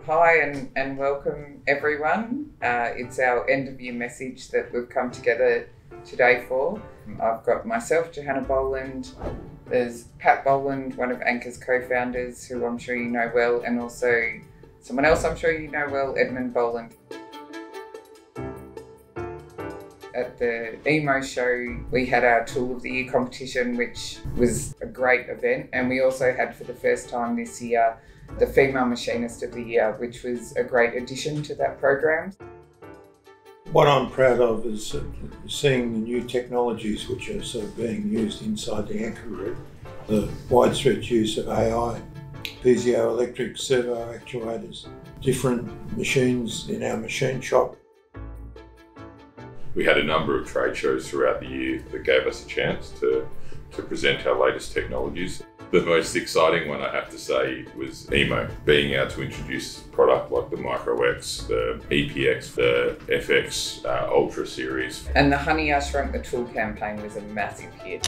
Hi and welcome everyone. It's our end of year message that we've come together today for. I've got myself, Johanna Boland, there's Pat Boland, one of ANCA's co-founders, who I'm sure you know well, and also someone else I'm sure you know well, Edmund Boland. At the EMO show, we had our Tool of the Year competition, which was a great event. And we also had, for the first time this year, the Female Machinist of the Year, which was a great addition to that program. What I'm proud of is seeing the new technologies which are sort of being used inside the ANCA group. The widespread use of AI, piezoelectric servo actuators, different machines in our machine shop. We had a number of trade shows throughout the year that gave us a chance to present our latest technologies. The most exciting one, I have to say, was EMO, being able to introduce product like the Micro X, the EPX, the FX Ultra series. And the Honey, I Shrunk the Tool campaign was a massive hit.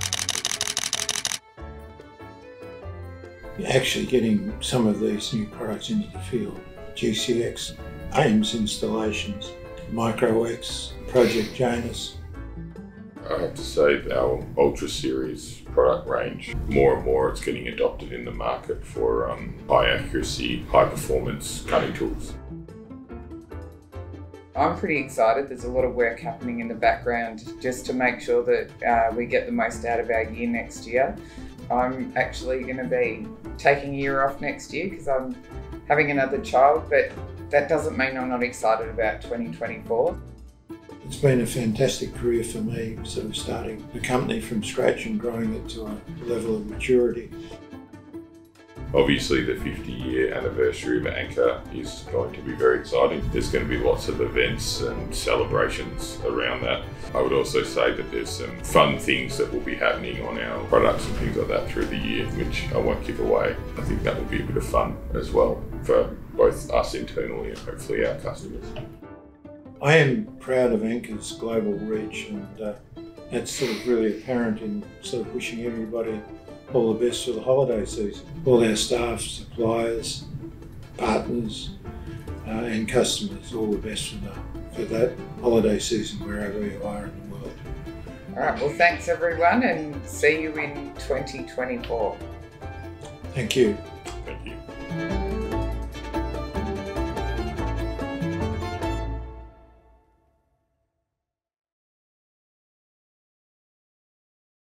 Actually getting some of these new products into the field. GCX, AIMS installations, Micro X, Project Janus. I have to say our Ultra series product range, more and more it's getting adopted in the market for high accuracy, high performance cutting tools. I'm pretty excited. There's a lot of work happening in the background just to make sure that we get the most out of our year next year. I'm actually going to be taking a year off next year because I'm having another child, but that doesn't mean I'm not excited about 2024. It's been a fantastic career for me, sort of starting the company from scratch and growing it to a level of maturity. Obviously the 50-year anniversary of ANCA is going to be very exciting. There's going to be lots of events and celebrations around that. I would also say that there's some fun things that will be happening on our products and things like that through the year, which I won't give away. I think that will be a bit of fun as well for both us internally and hopefully our customers. I am proud of ANCA's global reach, and that's sort of really apparent in sort of wishing everybody all the best for the holiday season. All our staff, suppliers, partners and customers, all the best for that holiday season wherever you are in the world. All right, well thanks everyone and see you in 2024. Thank you. Thank you.